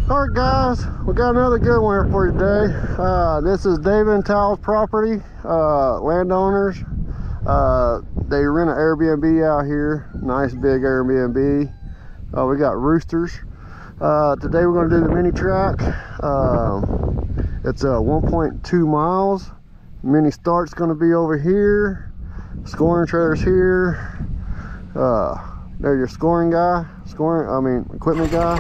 Alright guys, we got another good one here for you today. This is David and Tal's property, landowners. They rent an Airbnb out here, nice big Airbnb. We got roosters. Today we're going to do the mini track. It's 1.2 miles. Mini start's going to be over here. Scoring trailer's here. There's your scoring guy, equipment guy.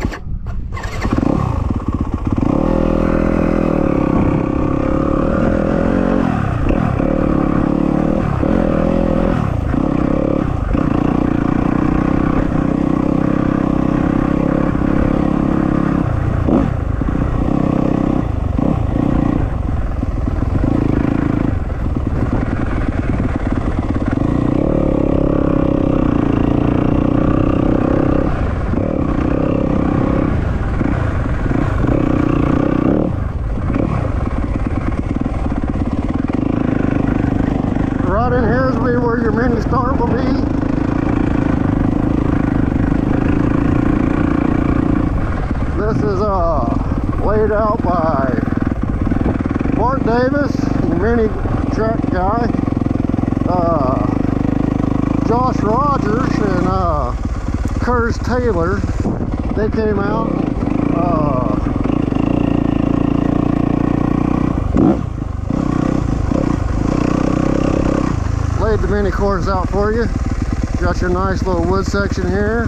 Right in here is where your mini start will be. This is laid out by Bart Davis, the mini track guy, Josh Rogers and Curtis Taylor. They came out. Laid the mini course out for you. Got your nice little wood section here.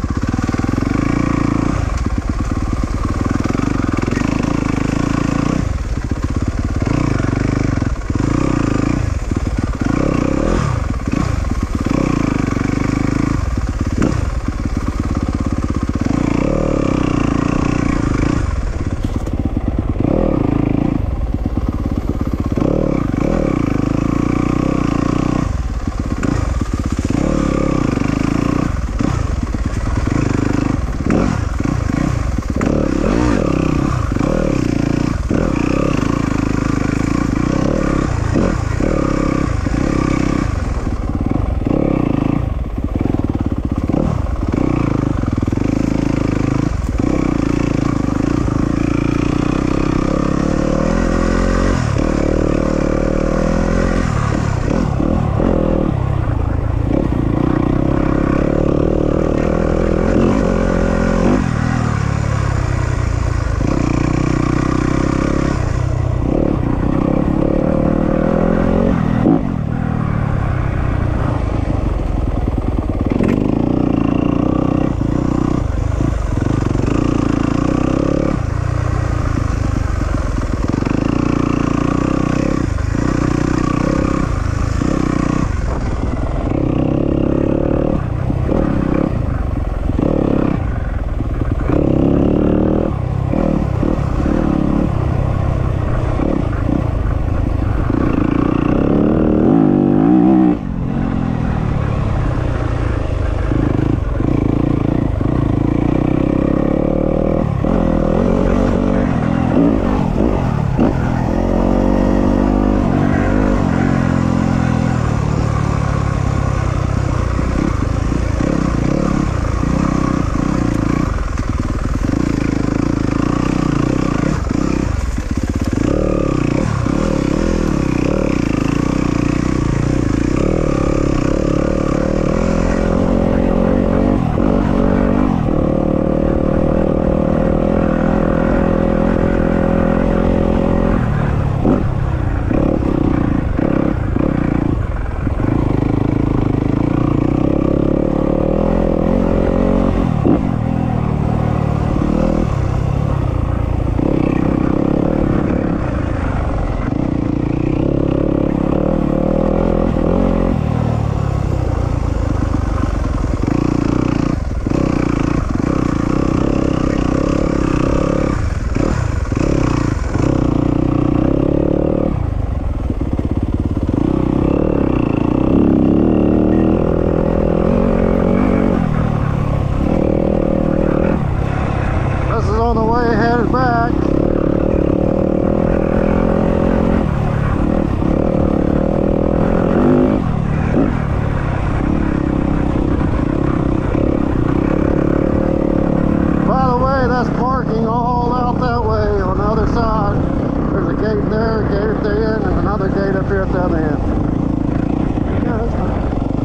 parking all other gate up here at the other end. Yeah, that's fine.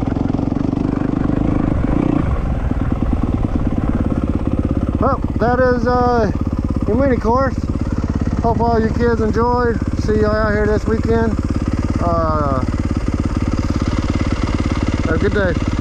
Well, that is your mini course. Hope all you kids enjoyed. See you out here this weekend. Have a good day.